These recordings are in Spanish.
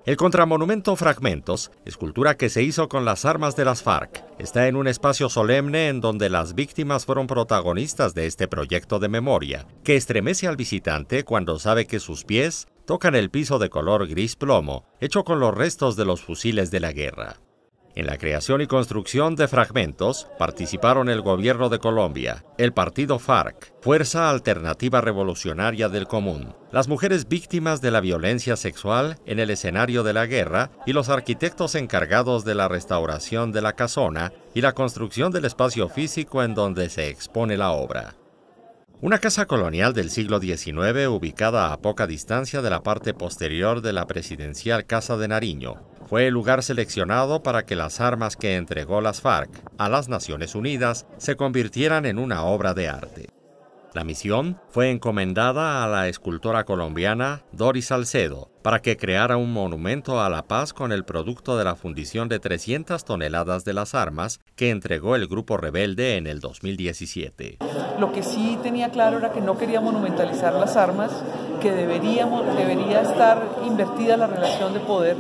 El contramonumento Fragmentos, escultura que se hizo con las armas de las FARC, está en un espacio solemne en donde las víctimas fueron protagonistas de este proyecto de memoria, que estremece al visitante cuando sabe que sus pies tocan el piso de color gris plomo, hecho con los restos de los fusiles de la guerra. En la creación y construcción de Fragmentos participaron el Gobierno de Colombia, el partido FARC, Fuerza Alternativa Revolucionaria del Común, las mujeres víctimas de la violencia sexual en el escenario de la guerra y los arquitectos encargados de la restauración de la casona y la construcción del espacio físico en donde se expone la obra. Una casa colonial del siglo XIX ubicada a poca distancia de la parte posterior de la presidencial Casa de Nariño, fue el lugar seleccionado para que las armas que entregó las FARC a las Naciones Unidas se convirtieran en una obra de arte. La misión fue encomendada a la escultora colombiana Doris Salcedo para que creara un monumento a la paz con el producto de la fundición de 300 toneladas de las armas que entregó el grupo rebelde en el 2017. Lo que sí tenía claro era que no quería monumentalizar las armas, que debería estar invertida la relación de poder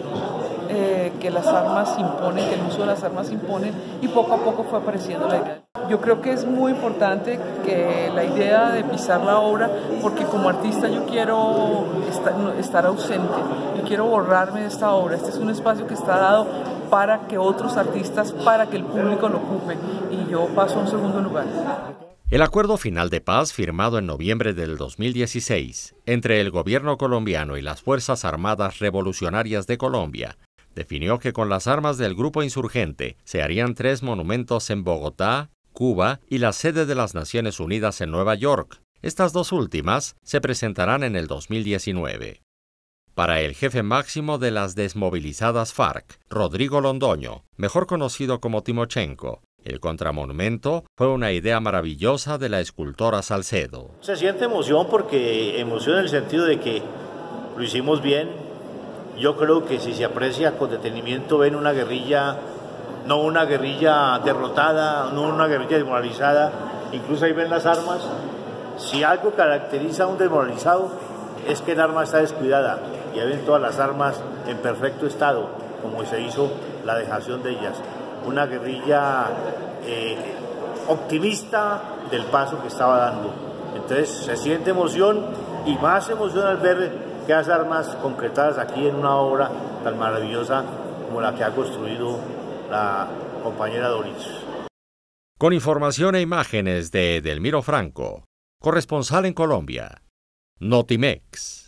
que las armas imponen, que el uso de las armas impone, y poco a poco fue apareciendo la idea. Yo creo que es muy importante que la idea de pisar la obra, porque como artista yo quiero estar ausente, yo quiero borrarme de esta obra. Este es un espacio que está dado para que otros artistas, para que el público lo ocupe, y yo paso a un segundo lugar. El acuerdo final de paz firmado en noviembre del 2016 entre el gobierno colombiano y las Fuerzas Armadas Revolucionarias de Colombia definió que con las armas del grupo insurgente se harían 3 monumentos en Bogotá, Cuba y la sede de las Naciones Unidas en Nueva York. Estas 2 últimas se presentarán en el 2019. Para el jefe máximo de las desmovilizadas FARC, Rodrigo Londoño, mejor conocido como Timochenko, el contramonumento fue una idea maravillosa de la escultora Salcedo. Se siente emoción porque emoción en el sentido de que lo hicimos bien. Yo creo que si se aprecia con detenimiento ven una guerrilla, no una guerrilla derrotada, no una guerrilla desmoralizada, incluso ahí ven las armas. Si algo caracteriza a un desmoralizado es que el arma está descuidada y ahí ven todas las armas en perfecto estado, como se hizo la dejación de ellas. Una guerrilla optimista del paso que estaba dando. Entonces se siente emoción y más emoción al ver que las armas concretadas aquí en una obra tan maravillosa como la que ha construido la compañera Doris. Con información e imágenes de Edelmiro Franco, corresponsal en Colombia, Notimex.